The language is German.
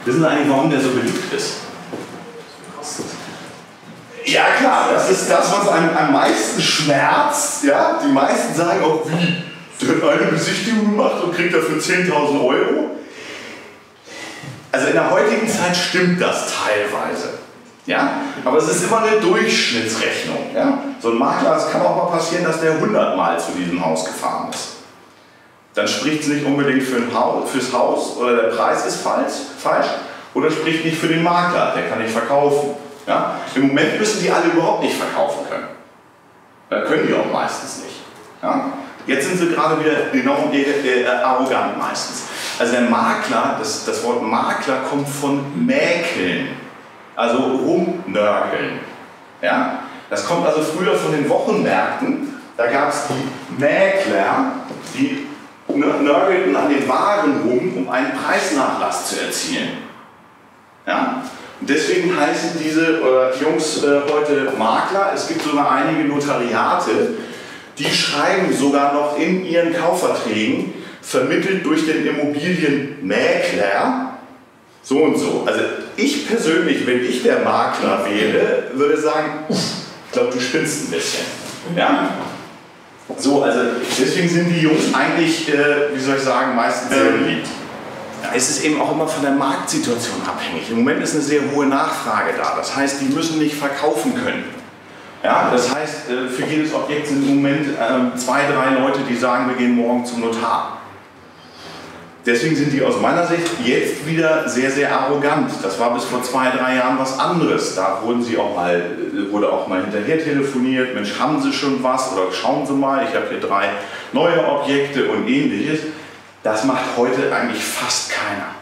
Wissen Sie eigentlich, warum der so beliebt ist? Ja klar, das ist das, was einem am meisten schmerzt. Ja? Die meisten sagen auch, wie? Der hat eine Besichtigung gemacht und kriegt dafür 10.000 Euro. Also in der heutigen Zeit stimmt das teilweise. Ja? Aber es ist immer eine Durchschnittsrechnung. Ja? So ein Makler, es kann auch mal passieren, dass der 100 Mal zu diesem Haus gefahren ist. Dann spricht es nicht unbedingt fürs Haus oder der Preis ist falsch oder spricht nicht für den Makler, der kann nicht verkaufen. Ja? Im Moment müssen die alle überhaupt nicht verkaufen können. Da können die auch meistens nicht. Ja? Jetzt sind sie gerade wieder enorm arrogant meistens. Also der Makler, das Wort Makler kommt von mäkeln, also rumnörgeln. Ja? Das kommt also früher von den Wochenmärkten, da gab es die Mäkler, die nörgelten an den Waren rum, um einen Preisnachlass zu erzielen. Ja? Und deswegen heißen diese Jungs heute Makler. Es gibt sogar einige Notariate, die schreiben sogar noch in ihren Kaufverträgen, vermittelt durch den Immobilienmäkler, so und so. Also ich persönlich, wenn ich der Makler wäre, würde sagen, ich glaube, du spinnst ein bisschen. Ja? So, also deswegen sind die Jungs eigentlich, wie soll ich sagen, meistens sehr beliebt. Ja, es ist eben auch immer von der Marktsituation abhängig. Im Moment ist eine sehr hohe Nachfrage da. Das heißt, die müssen nicht verkaufen können. Ja, das heißt, für jedes Objekt sind im Moment 2, 3 Leute, die sagen, wir gehen morgen zum Notar. Deswegen sind die aus meiner Sicht jetzt wieder sehr, sehr arrogant. Das war bis vor 2, 3 Jahren was anderes. Da wurde auch mal hinterher telefoniert, Mensch, haben Sie schon was oder schauen Sie mal, ich habe hier 3 neue Objekte und ähnliches. Das macht heute eigentlich fast keiner.